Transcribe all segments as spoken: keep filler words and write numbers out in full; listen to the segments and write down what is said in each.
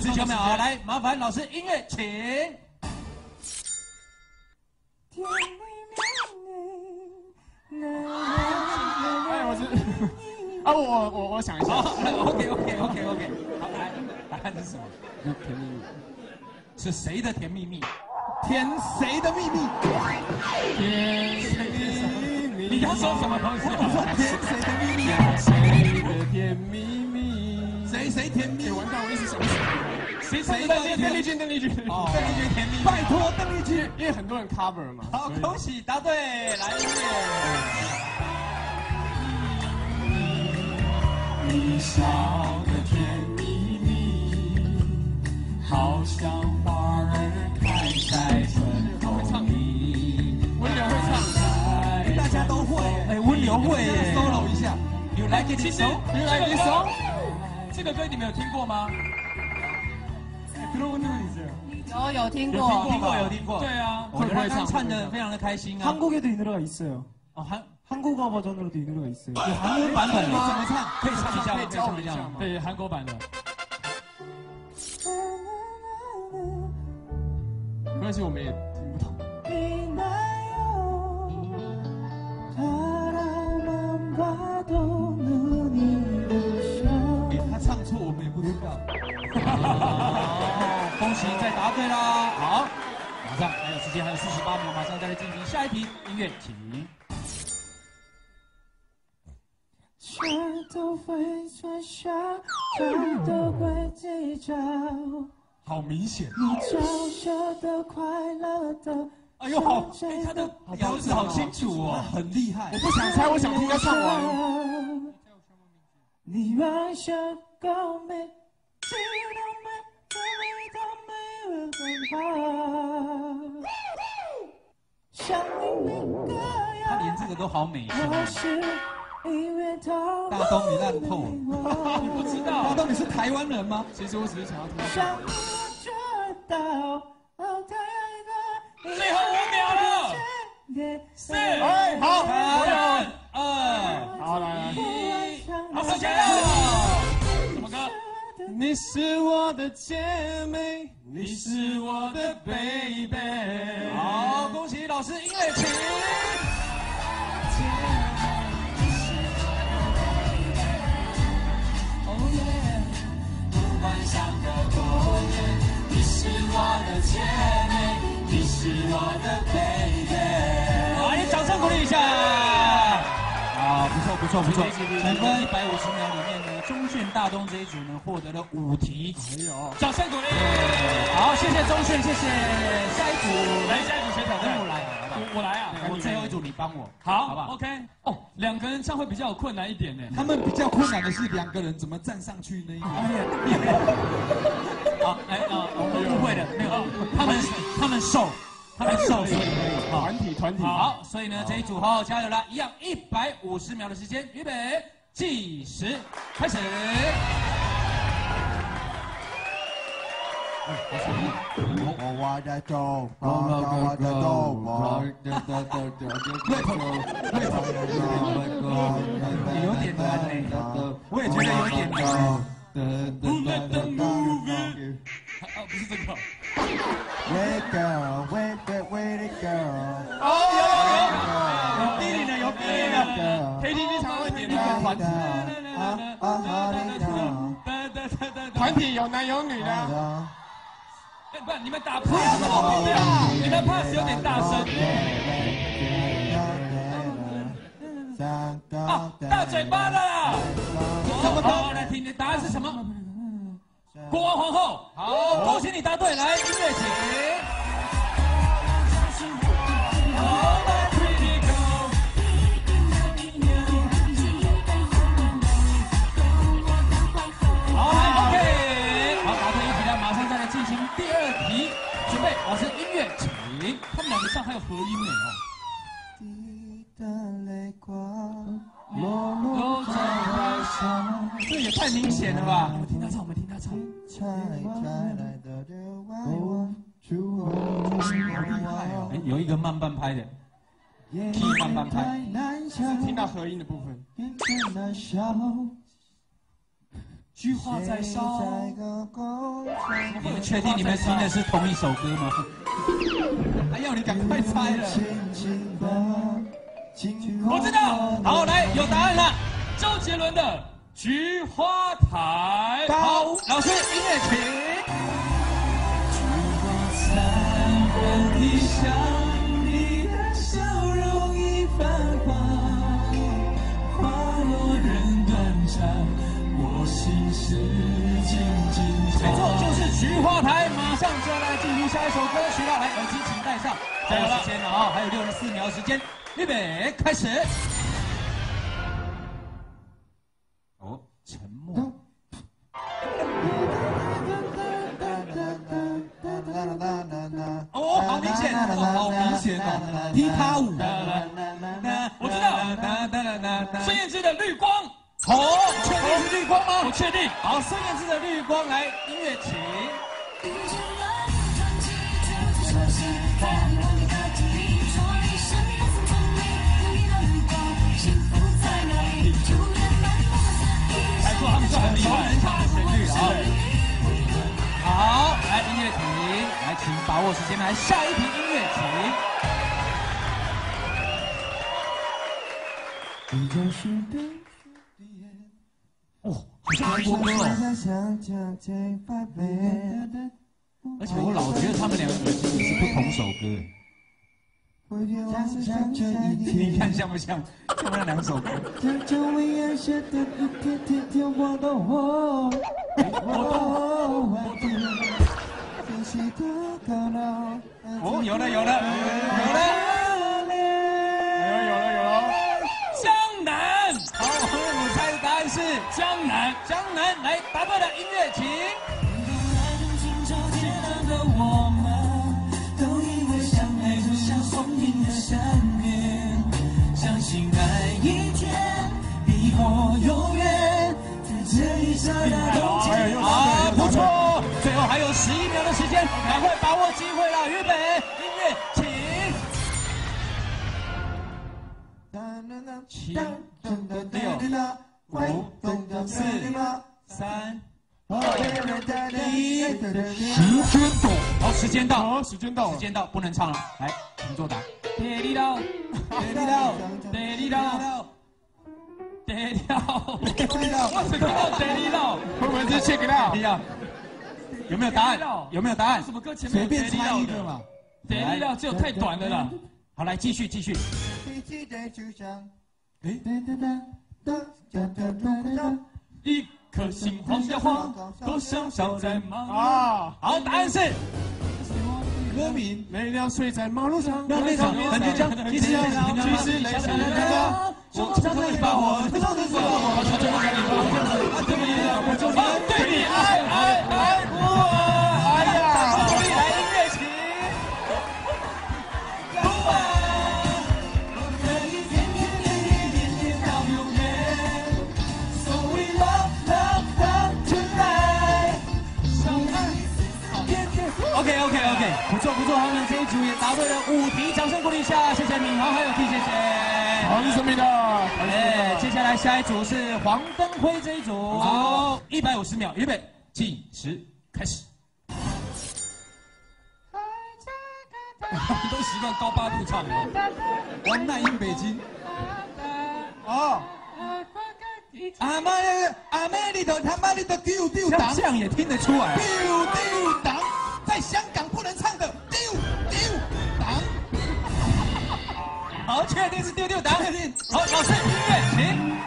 十九秒啊，来，麻烦老师音乐，请。 哎，我是啊，我我我想一下。 OK OK OK OK， 好，来，答案是什么？ 甜蜜蜜。 是谁的甜蜜蜜？ 甜谁的秘密？ 甜谁的秘密？ 你要说什么东西？ 我说甜谁的秘密？ 谁的甜蜜蜜？ 谁谁甜蜜？ 完蛋，我一时想不起来。 谁谁的邓丽君，邓丽君。 哦，邓丽君甜蜜蜜。 拜托邓丽君， 因为很多人 cover 嘛。 好，恭喜答对，来音乐。 你笑的甜蜜蜜，好像花儿开在春风里。温流会唱， 大家都会。 哎，温流会耶 ，solo 一下。 You like it so？ You like it so？ 这个歌你们有听过吗？ 有有听过， 有听过有听过。对啊， 会不会唱？ 唱得非常的开心啊。 한국에도 이 노래가 있어요. 어, 한 한국어 버전으로도 이 노래가 있어요. 그 한국版本吗？怎么唱？可以唱一下吗？可以唱一下吗？ 对，韩国版的。没关系，我们也听不懂。 哎，他唱错我们也不知道。 好，恭喜再答对啦！好，马上还有时间，还有四十八秒，马上再来进行下一题，音乐请。 谁都会转下，谁都会计较。 好明显。 你娇羞的、快乐的。 哎呦，好，哎，他的咬字好清楚哦， 很厉害。 我不想猜，我想听他唱完。 你让下高美，知道美，怎么都没有更好。像你那个样， 他连这个都好美。 我是。 大东，你烂透了！ 你不知道？ 大东，你是台湾人吗？ 其实我只是想要听。 最后五秒了，四， 哎，好， 三，二， 好，来来， 一，好，手起来了。什么歌？ 你是我的姐妹，你是我的 baby。 好，恭喜老师，音乐请。 想得多远？你是我的姐妹，你是我的 baby。 好，你掌声鼓励一下。啊，不错不错不错。总分一百五十秒里面呢，钟铉大东这一组呢获得了五题。哎呦，掌声鼓励。好，谢谢钟铉，谢谢。下一组，来下一组谁挑战？我来，我我来啊！我最后一组你帮我，好，好不好 ？OK。哦，两个人唱会比较有困难一点呢。 他们比较困难的是两个人怎么站上去那一个。 好，来啊，我们误会了，没有，他们他们瘦，他们瘦，所以可以。 团体团体。 好，所以呢这一组好好加油啦！一样一百五十秒的时间，预备，计时，开始。 我我在走，我我在走，我有点难呢，我也觉得有点难。哦，不是这个。 Wait girl, wait, wait, wait girl。 哦，有有有，有低音的，有低音的。K T V 常会点的团体。 团体有男有女的。 不，你们打 pass 好不好？你们 pass 有点大声。啊，大嘴巴的啦！什么歌？来听，你答案是什么？国王皇后。好，恭喜你答对，来音乐请。好 ，OK， 好，答对一题了，马上再来进行第二题，准备，老师音乐请。他们两个唱还有合音呢哦。 落在怀上，这也太明显了吧！我们听他唱，我们听他唱。好厉害哦！哎，有一个慢半拍的 ，key 慢半拍， 是听到合音的部分。 菊花在烧。你们确定你们听的是同一首歌吗？还要你赶快猜了。我知道。好，来有答案了。周杰伦的《菊花台》。好，老师音乐请。菊花残忍地像你的笑容已泛黄，花落人断肠。 我心事静静没错，就是《菊花台》。马上就要来进行下一首歌曲了，来，耳机请戴上。加油时间了啊，还有六十四秒时间，预备，开始。哦，沉默。哦，好明显，哦，好明显哦，踢踏舞。我知道，孙燕姿的《绿光》。 哦，确定是绿光吗？我确定。好，孙燕姿的《绿光》来，音乐请。还说他们是很厉害，很强的旋律啊。好，来音乐停，来，请把握时间，来下一题音乐请。你就是对。 哦，好像韩国歌哦。而且我老觉得他们两个耳机也是不同首歌。你看像不像？像不像两首歌？哦，有了有了有了，有了有了有了。江南，好，我猜的答案是江南。江南，来答对了，音乐请。 我们都以为相爱就像风影的善变，相信爱一天比我永远，在这一刹那冻结。啊，不错，最后还有十一秒的时间，赶快把握机会了，预备，音乐请。七、六、五、四、三。 一，时间到，好，时间到，好，时间到，时间到，不能唱了，来，请作答。得力到，得力到，得力到，得力到，得力到，我只听到得力到，会不会是 check it out？ 有没有答案？有没有答案？什么歌前面随便猜一个嘛？得力到只有太短的了。好，来继续继续。哎，一。 颗心晃呀晃，多想少在忙啊！好，答案是歌名。没了睡在马路上，让泪场很倔强，其实其实泪下来了。我常常你把我，常常说我，常常让你把我，对你爱，我就对你爱爱爱我。哎呀，来音乐起。不啊，我可以天天天天天天到永远。So we love. OK OK OK， 不错不错，他们这一组也答对了五题，掌声鼓励一下，谢谢敏豪还有 T， 谢谢。好，你准备的。哎，接下来下一组是黄登辉这一组。好，一百五十秒，预备，计时开始。都习惯高八度唱了。王奈音北京。哦。阿妈阿妹里头他妈里头丢丢档，这样也听得出来。丢丢档。 在香港不能唱的丢丢档，好，确定是丢丢档，确定。好，老师音乐请。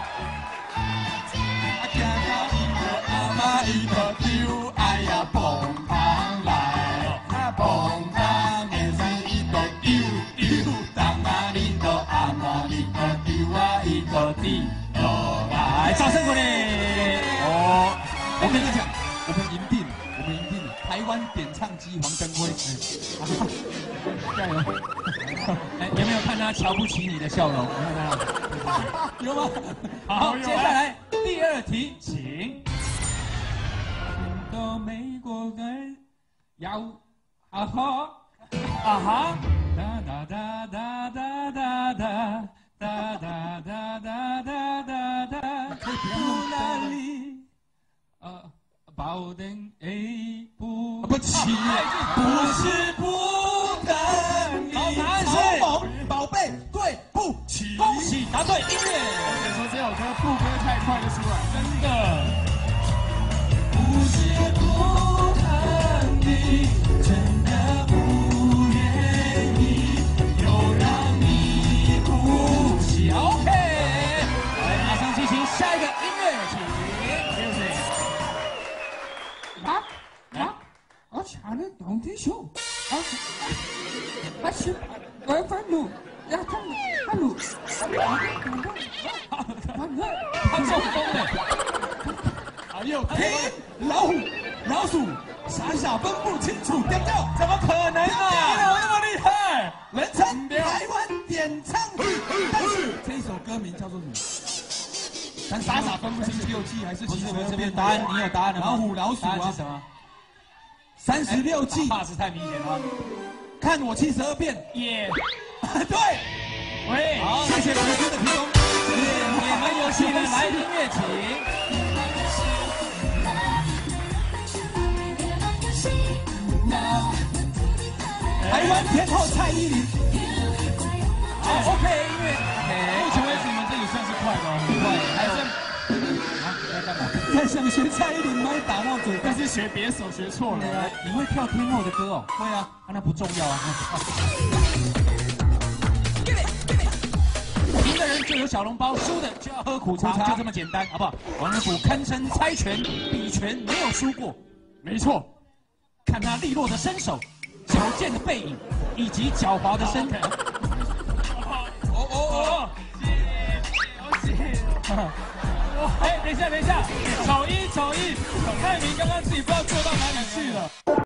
阿妈伊个丢，哎呀蹦棒来，蹦棒的是伊个丢丢档啊，里头阿妈伊个丢啊，伊个丢落来，掌声鼓励。哦，我跟你讲，我们赢定了，我们赢定了。 台湾点唱机黄登辉，加油！哎，有没有看他瞧不起你的笑容？有没有？有吗？好，接下来第二题，请。到美国的要啊哈啊哈哒哒哒哒哒哒哒哒哒哒哒哒哒哒，不哪里？ 好等哎不不起，不是不等你。 好，答案是宝贝，对不起。 恭喜答对，音乐。 我跟你说这首歌副歌太快就出来，真的。 不是不等你，真的不愿意，又让你哭泣。 OK， 来，马上进行下一个音乐，请。 啊啊！我查的当地秀，啊，还是我愤怒，呀，他他怒， 他中风了。 还有听老虎、老鼠，傻傻分不清楚调调， 怎么可能啊？你有那么厉害？ 人称台湾点唱机。但是这一首歌名叫做什么？咱傻傻分不清六季还是不是， 七十二我这边变？ 答案你有答案了吗？ 老虎、老鼠答案啊是，什么？ 三十六计， 怕是太明显了。 看我七十二变。 耶， 对， 喂，好， 谢谢主持的提供。 也蛮有趣的，来音乐请。 台湾天后蔡依林。 好 ，OK， 音乐。 目前为止你们这里算是快的哦，很快，还剩。 在干嘛？ 在想学蔡依林吗？打到嘴， 但是学别手学错了。 你会跳天后的歌哦？ 会啊， 啊，那不重要啊。赢的人就有小笼包，输的就要喝苦茶，就这么简单，好不好？王仁甫堪称猜拳比拳，没有输过。 没错， 看他利落的身手、矫健的背影以及狡猾的身体。 哦哦哦，谢谢，谢谢。哎，等一下，等一下，丑一丑一，蔡明刚刚自己不知道做